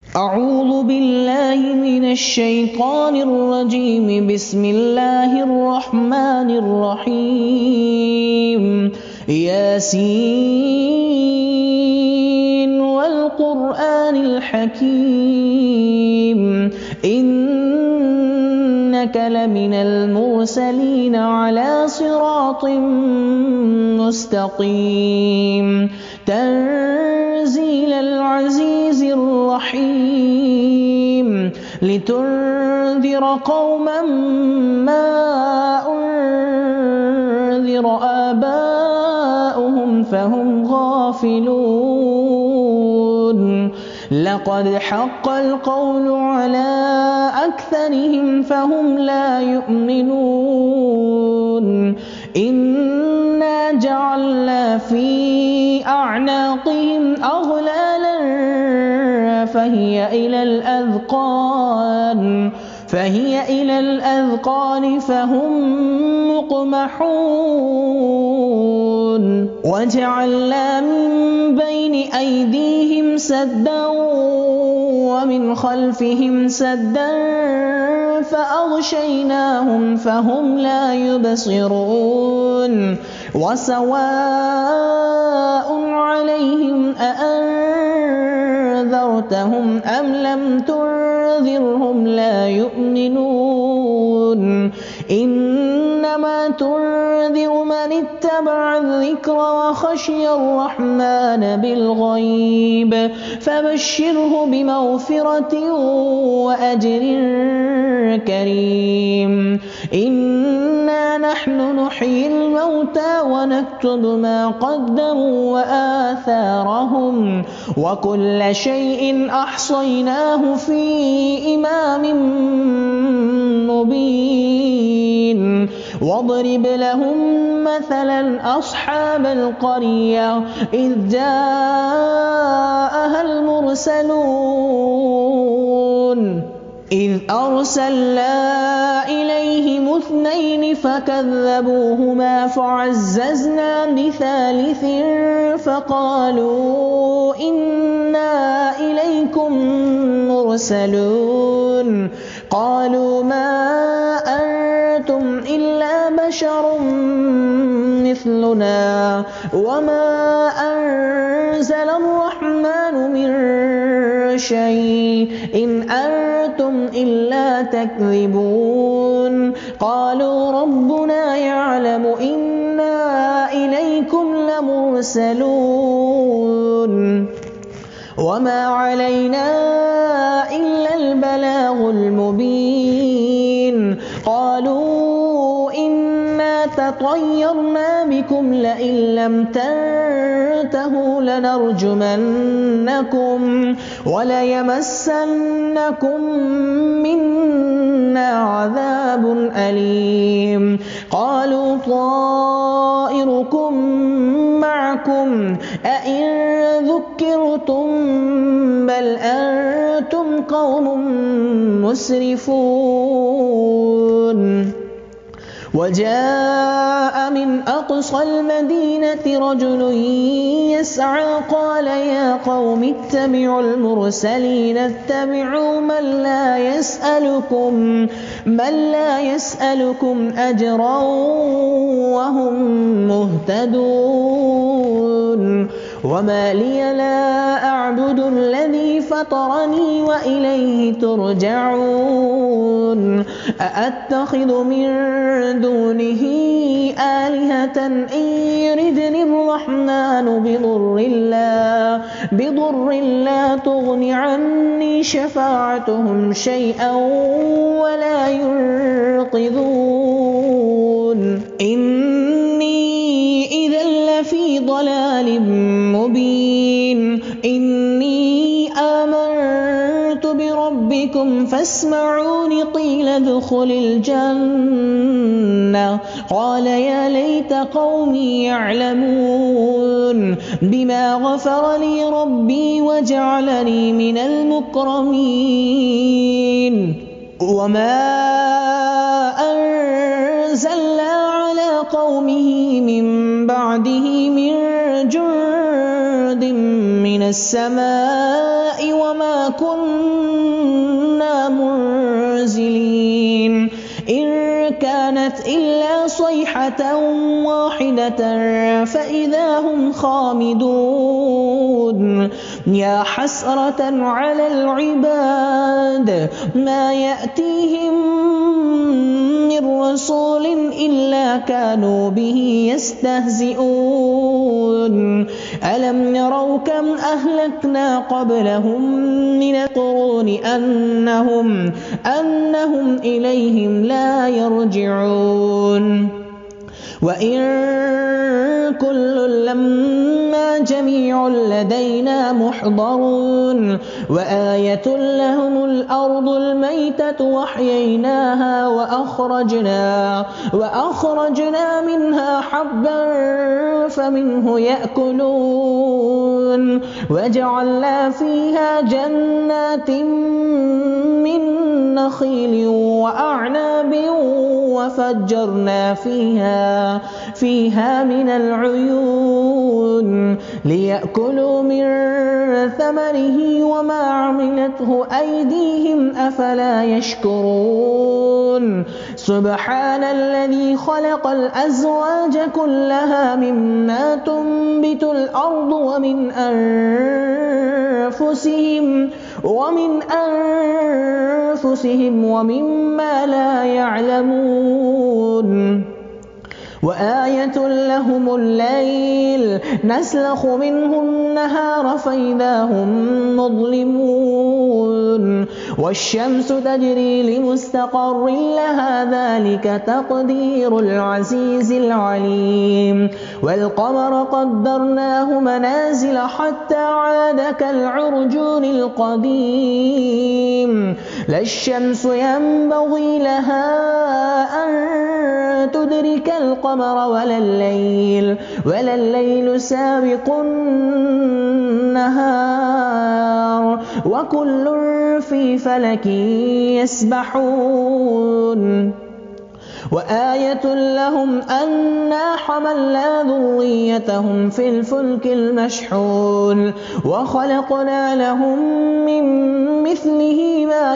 أعوذ بالله من الشيطان الرجيم. بسم الله الرحمن الرحيم. ياسين والقرآن الحكيم إنك لمن المرسلين على صراط مستقيم تنزيل العزيز الرحيم لتنذر قوما ما أنذر آباؤهم فهم غافلون لقد حق القول على أكثرهم فهم لا يؤمنون إنا جعلنا في أعناقهم أغلالا فهي إلى الأذقان فهم مقمحون وجعلنا من بين أيديهم سدا ومن خلفهم سدا فأغشيناهم فهم لا يبصرون وسواء عليهم أأنذرتهم أم لم تنذرهم لا يؤمنون إنما تنذر من اتبع الذكر وخشي الرحمن بالغيب فبشره بمغفرة وأجر كريم إنا نحن نحيي الموتى ونكتب ما قدموا وآثارهم وكل شيء أحصيناه في إمام مبين واضرب لهم مثلا أصحاب القرية إذ جاءها المرسلون إذ أرسلنا إليهم اثنين فكذبوهما فعززنا بثالث فقالوا إنا إليكم مرسلون قالوا ما أنتم إلا بشر مثلنا وما أنزل الرحمن من شيء إن أنتم إلا تكذبون قالوا ربنا يعلم إنا إليكم لمرسلون وما علينا إلا البلاغ المبين قالوا إنا تطيرنا بكم لئن لم تنتهوا لنرجمنكم وليمسنكم منا عذاب أليم قالوا طائركم معكم أئن ذكرتم بل أنتم قوم مسرفون وجاء من أقصى المدينة رجل يسعى قال يا قوم اتبعوا المرسلين اتبعوا من لا يسألكم أجرا وهم مهتدون وما لي لا أعبد الذي فطرني وإليه ترجعون أأتخذ من دونه آلهة إن يردني الرحمن بضر لا تغن عني شفاعتهم شيئا ولا ينقذون إني إذا لفي ضلال مبين إني آمنت بربكم فاسمعون قيل ادخل الجنة قال يا ليت قومي يعلمون بما غفر لي ربي وجعلني من المكرمين وما أنزلنا على قومه من بعده من جند من السماء وما كنا منزلين إن كانت إلا صيحة واحدة فإذا هم خامدون يا حسرة على العباد ما يأتيهم من رسول إلا كانوا به يستهزئون ألم يروا كم أهلكنا قبلهم من القرون أنهم إليهم لا يرجعون وإن كل لما جميع لدينا محضرون وآية لهم الأرض الميتة وأحييناها وأخرجنا منها حبا فمنه يأكلون وجعلنا فيها جنات من نخيل وأعناب وفجرنا فيها من العيون ليأكلوا من ثمره وما عملته أيديهم أفلا يشكرون سبحان الذي خلق الأزواج كلها مما تنبت الأرض ومن أنفسهم ومما لا يعلمون وآية لهم الليل نسلخ منه النهار فإذا هم مظلمون والشمس تجري لمستقر لها ذلك تقدير العزيز العليم والقمر قدرناه منازل حتى عاد كالعرجون القديم لا الشمس ينبغي لها أن تدرك القمر ولا الليل سابق النهار وكل في فلك يسبحون وآية لهم أنا حملنا ذريتهم في الفلك المشحون وخلقنا لهم من مثله ما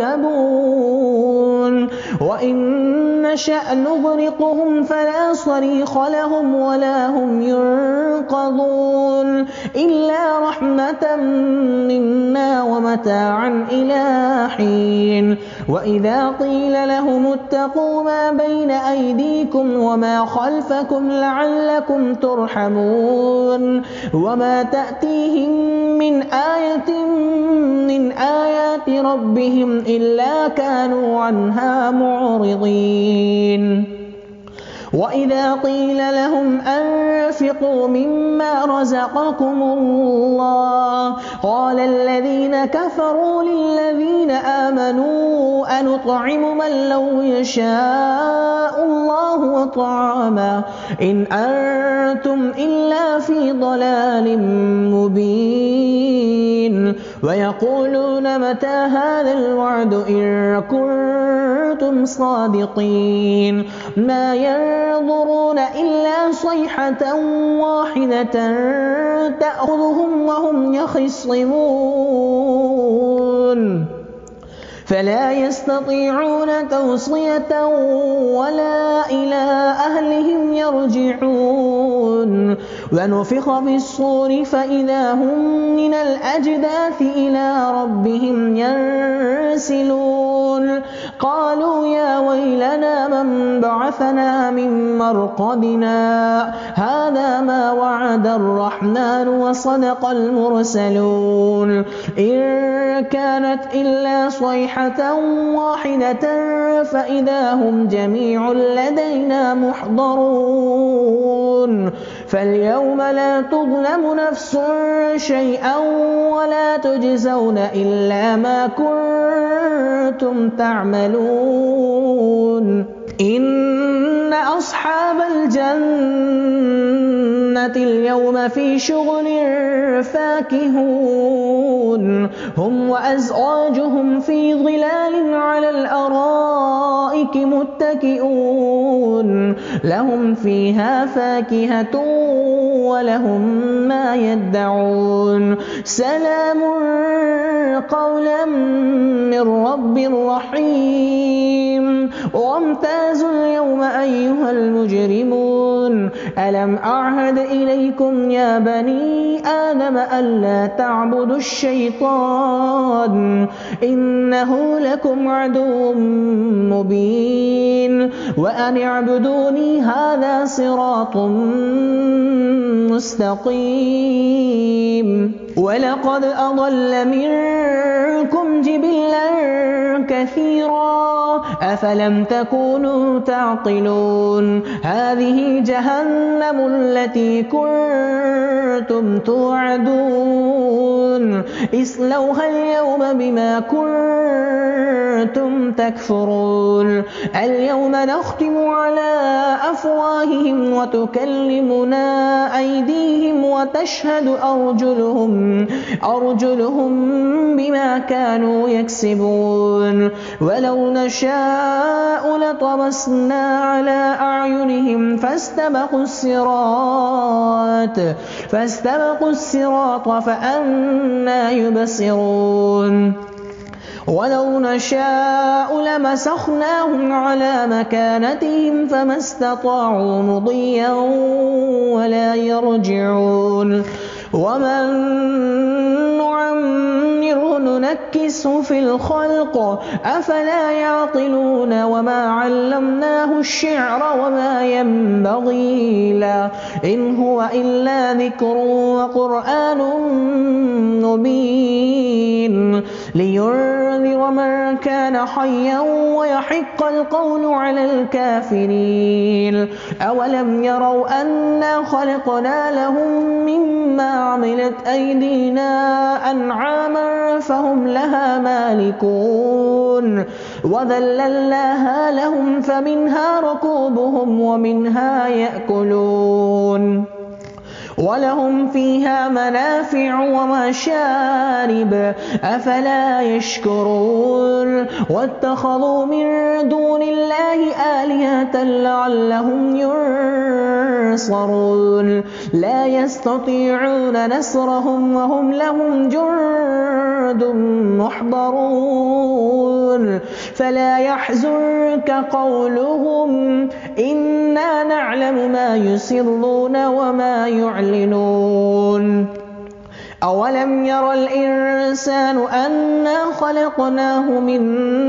يركبون وإن نشأ نغرقهم فلا صريخ لهم ولا هم ينقذون إلا رحمة منا ومتاعا إلى حين وإذا قيل لهم اتقوا ما بين أيديكم وما خلفكم لعلكم ترحمون وما تأتيهم من آية من آيات ربهم إلا كانوا عنها معرضين وإذا قيل لهم أنفقوا مما رزقكم الله قال الذين كفروا للذين آمنوا أنطعم من لو يشاء الله وطعامه إن أنتم إلا في ضلال مبين ويقولون متى هذا الوعد إن كنتم صادقين ما ينظرون إلا صيحة واحدة تأخذهم وهم يخصمون فلا يستطيعون توصية ولا إلى أهلهم يرجعون ونفخ في الصور فإذا هم من الأجداث إلى ربهم ينسلون قالوا يا ويلنا من بعثنا من مرقدنا هذا ما وعد الرحمن وصدق المرسلون إن كانت إلا صيحة واحدة فإذا هم جميع لدينا محضرون فاليوم لا تظلم نفس شيئا ولا تجزون إلا ما كنتم تعملون إن إن أصحاب الجنة اليوم في شغل فاكهون هم وأزواجهم في ظلال على الأرائك متكئون لهم فيها فاكهة ولهم ما يدعون سلام قولا من رب رحيم وامتازوا اليوم أيها المجرمون ألم أعهد إليكم يا بني آدم ألا تعبدوا الشيطان إنه لكم عدو مبين وأن اعبدوني هذا صراط مستقيم ولقد أضل منكم جبلا كثيرا أفلم تكونوا تعقلون هذه جهنم التي كنتم توعدون اصلوها اليوم بما كنتم تكفرون اليوم نختم على أفواههم وتكلمنا أيديهم وتشهد أرجلهم بما كانوا يكسبون ولو نشاء لطمسنا على أعينهم فاستبقوا الصراط فأنى يبصرون ولو نشاء لمسخناهم على مكانتهم فما استطاعوا مضيا ولا يرجعون ومن نعمره ننكسه في الخلق أفلا يعقلون وما علمناه الشعر وما ينبغي له إن هو إلا ذكر وقرآن مبين لينذر من كان حيا ويحق القول على الكافرين أولم يروا أنا خلقنا لهم مما عملت أيدينا أنعاما فهم لها مالكون وذللناها لهم فمنها ركوبهم ومنها يأكلون ولهم فيها منافع ومشارب أفلا يشكرون واتخذوا من دون الله آلهة لعلهم ينصرون لا يستطيعون نصرهم وهم لهم جند محضرون فلا يحزنك قولهم إنا نعلم ما يسرون وما يعلنون أولم ير الإنسان أنا خلقناه من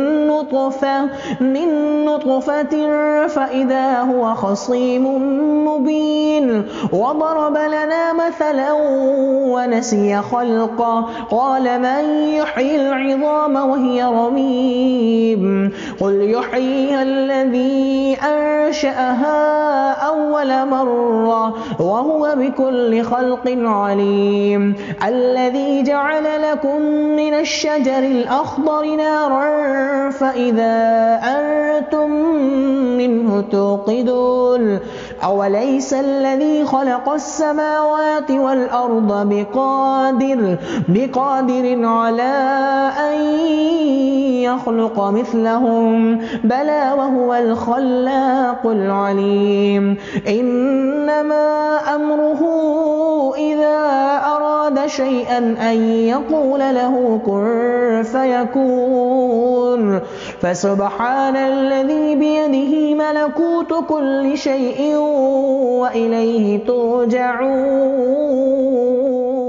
نطفة فإذا هو خصيم مبين وضرب لنا مثلا ونسي خلقه قال من يحيي العظام وهي رميم قل يحييها الذي أنشأها أول مرة وهو بكل خلق عليم الذي جعل لكم من الشجر الأخضر نارا فإذا أنتم منه توقدون أوليس الذي خلق السماوات والأرض بقادر على أن يخلق مثلهم بلى وهو الخلاق العليم إنما أمره إذا أراد شيئا أن يقول له كن فيكون فسبحان الذي بيده ملكوت كل شيء وإليه ترجعون.